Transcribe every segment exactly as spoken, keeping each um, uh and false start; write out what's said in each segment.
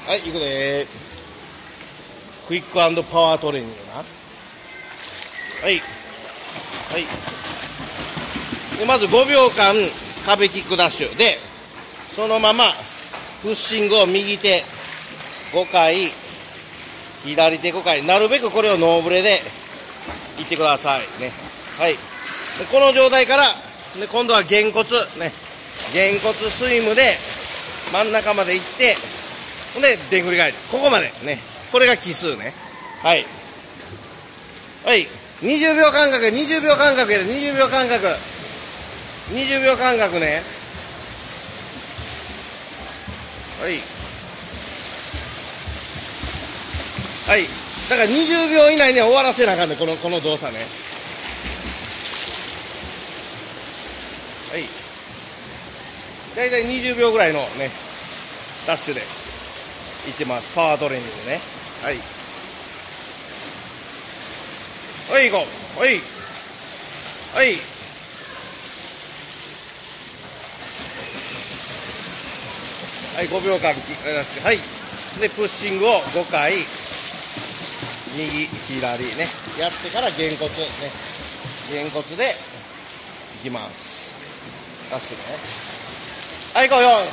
はい、いくでー。クイック&パワートレーニングな。はい。はい。で、まずごびょうかん壁キックダッシュ。で、そのまま、プッシングを右手ごかい、左手ごかい。なるべくこれをノーブレでいってください。ね。はい。でこの状態から、で今度はげんこつ。ね。げんこつスイムで真ん中まで行って、ほんで、でんぐり返り。ここまで。ね。これが奇数ね。はい。はい。にじゅうびょう間隔、にじゅうびょう間隔やで、にじゅうびょう間隔。にじゅうびょう間隔ね。はい。はい。だからにじゅうびょう以内には終わらせなあかんね、この、この動作ね。はい。だいたいにじゅうびょうぐらいのね、ダッシュでいってます。パワートレーニングね。はい。はい、行こう。はい。はい。はい、ごびょうかん、はい。で、プッシングをごかい、右、左ね。やってからげんこつね。げんこつで、いきます。ダッシュね。はい、行こうよ。はい。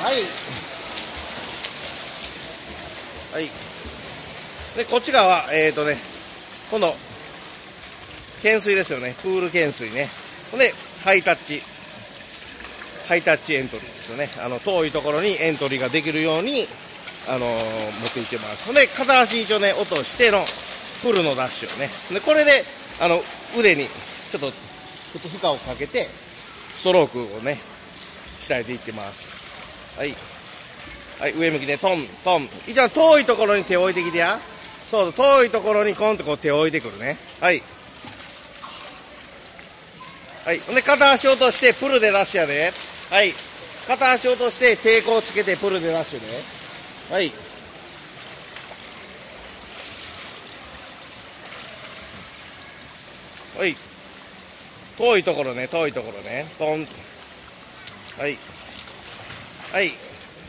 はい。で、こっち側、えーとね、今度、懸垂ですよね。プール懸垂ね。ほんで、ハイタッチ。ハイタッチエントリーですよね。あの、遠いところにエントリーができるように、あのー、持っていってます。ほんで、片足一応ね、落としての、フルのダッシュをね。で、これで、あの、腕に、ちょっと、負荷をかけて、ストロークをね、鍛えていってます。はい。はい、上向きでトン、トン。一番遠いところに手を置いてきてや。そう、遠いところにコンとこう手を置いてくるね。はい。はい。ほんで、片足落として、プルでダッシュやで。はい。片足落として、抵抗をつけて、プルでダッシュで。はい。はい。遠いところね、遠いところね。トン。はい。はい。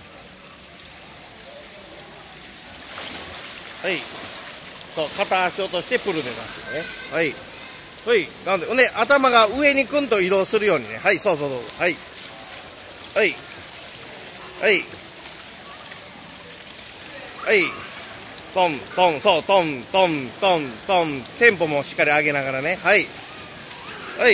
はい。そう、片足落としてプルで出してね。はい。はい。なんで、ほんで、頭が上にくんと移動するようにね。はい、そうそうそう。はい。はい。はい。はい。トン、トン、そう、トン、トン、トン、トン。テンポもしっかり上げながらね。はい。はい。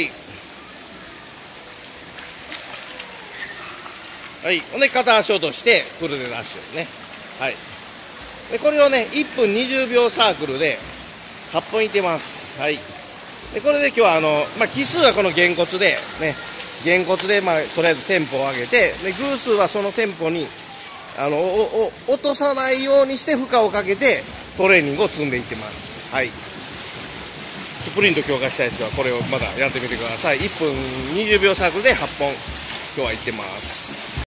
はい。ほんで、片足落として、プルで出してね。はい。で、これをね、いっぷんにじゅうびょうサークルではっぽんいってます。はい。で、これで今日はあの、まあ、奇数はこのげんこつで、ね、げんこつで、まあ、とりあえずテンポを上げて、で、偶数はそのテンポに、あの、お、お、落とさないようにして負荷をかけて、トレーニングを積んでいってます。はい。スプリント強化したい人はこれをまだやってみてください。いっぷんにじゅうびょうサークルではっぽん、今日はいってます。